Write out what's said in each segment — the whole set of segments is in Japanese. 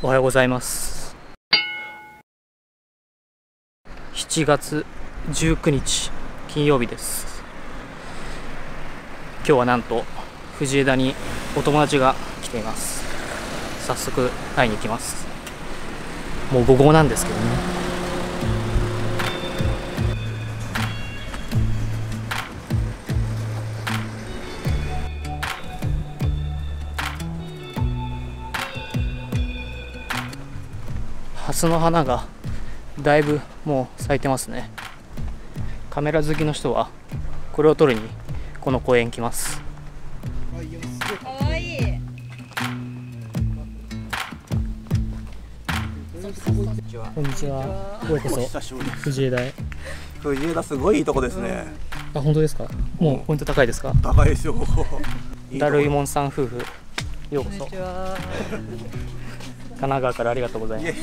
おはようございます。7月19日金曜日です。今日はなんと藤枝にお友達が来ています。早速会いに行きます。もう午後なんですけどね。ハスの花がだいぶもう咲いてますね。カメラ好きの人はこれを撮るにこの公園来ます。 かわいい。 こんにちは。ようこそ藤枝へ。 藤枝すごいいいとこですね。 あ、本当ですか。もうポイント高いですか。 高いですよ。 だるいもんさん夫婦、ようこそ。神奈川からありがとうございます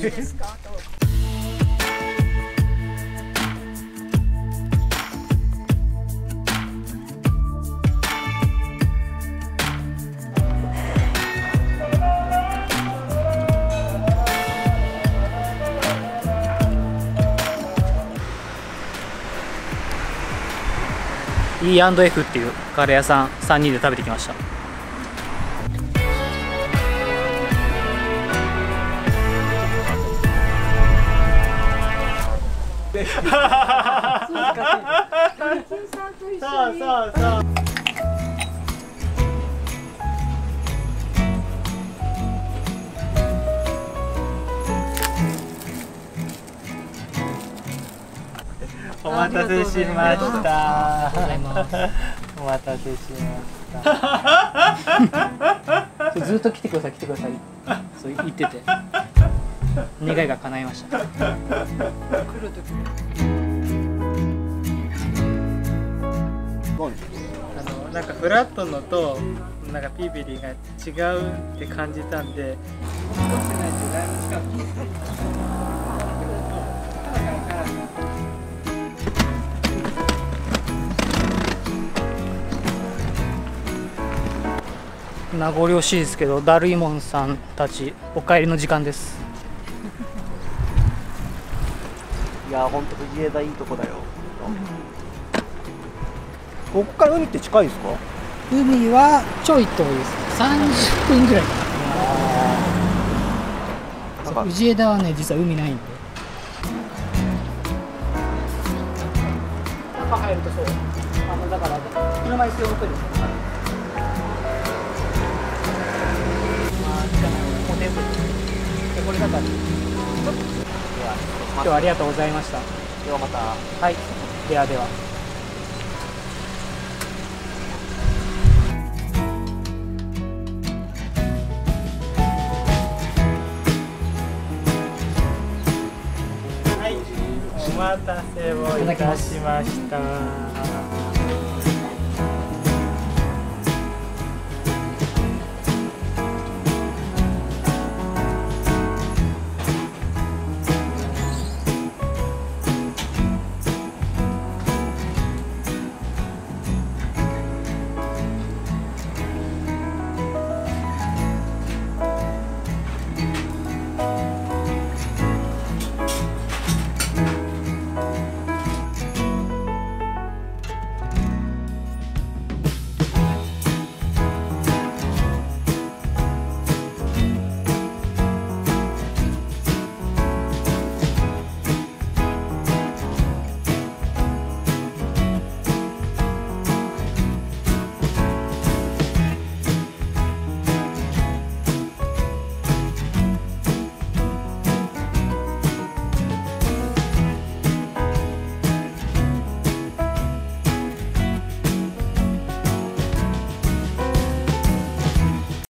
。E&F っていうカレー屋さん3人で食べてきました。そうそうそう。お待たせしました。お待たせしました。ずっと来てください、来てください。そう言ってて、願いが叶いました。来る時。なんかフラットのとなんかピーピリが違うって感じたんで。名残惜しいですけど、だるいもんさんたちお帰りの時間です。 いや、本当藤枝いいとこだよ。ここから海って近いですか？ 海はちょい遠いです。30分ぐらいかな。藤枝はね、実は海ないんで。中入るとそう。だから車椅子用のトイレですね。これだから今日はありがとうございました。 ではまた。 はい、ではでは。はい、お待たせをいたしました。